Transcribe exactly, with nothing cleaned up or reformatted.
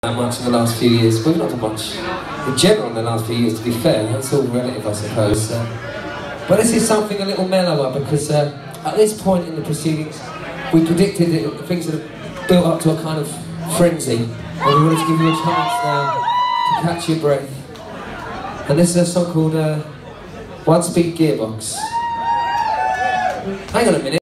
much in the last few years. We've not done much in general in the last few years, to be fair. That's all relative, I suppose. Uh, but this is something a little mellower because uh, at this point in the proceedings, we predicted that things had built up to a kind of frenzy, and we wanted to give you a chance now to catch your breath. And this is a song called uh, One Speed Gearbox. Hang on a minute.